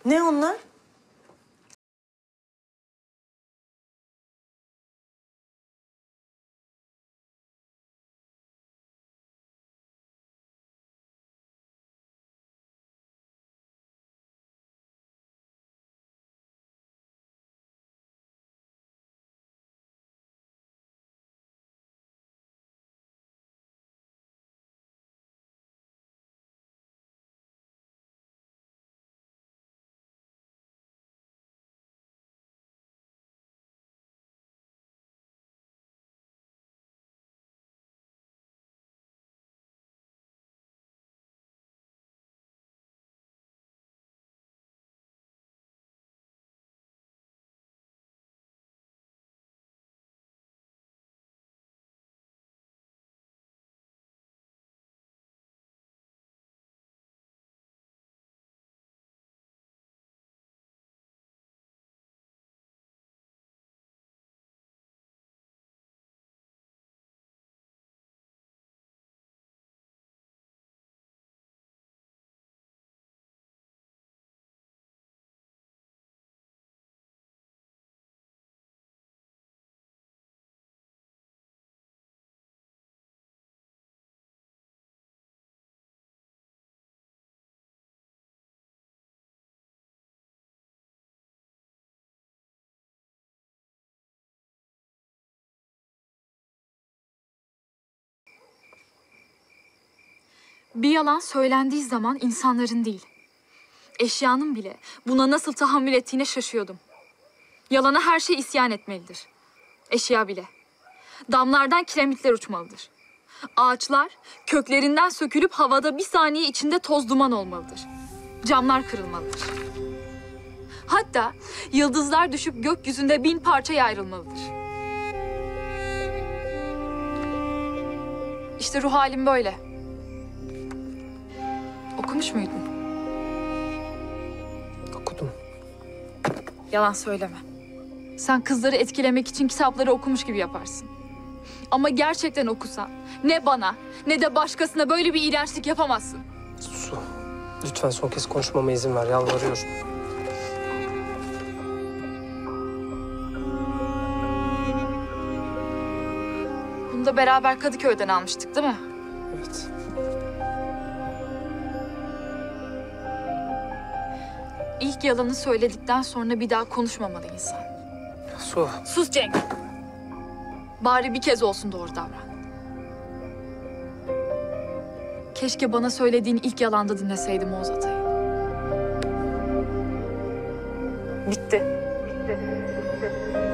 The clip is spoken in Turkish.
Ne onlar? Bir yalan söylendiği zaman insanların değil, eşyanın bile buna nasıl tahammül ettiğine şaşıyordum. Yalana her şey isyan etmelidir. Eşya bile. Damlardan kiremitler uçmalıdır. Ağaçlar köklerinden sökülüp havada bir saniye içinde toz duman olmalıdır. Camlar kırılmalıdır. Hatta yıldızlar düşüp gökyüzünde 1000 parçaya ayrılmalıdır. İşte ruh halim böyle. Okumuş muydun? Okudum. Yalan söyleme. Sen kızları etkilemek için kitapları okumuş gibi yaparsın. Ama gerçekten okusan ne bana ne de başkasına böyle bir iğrençlik yapamazsın. Su, lütfen son kez konuşmama izin ver, yalvarıyorum. Bunu da beraber Kadıköy'den almıştık değil mi? Evet. İlk yalanı söyledikten sonra bir daha konuşmamalı insan. Su. Sus Cenk. Bari bir kez olsun doğru davran. Keşke bana söylediğin ilk yalanda dinleseydim Oğuz Atay'ı. Bitti. Bitti.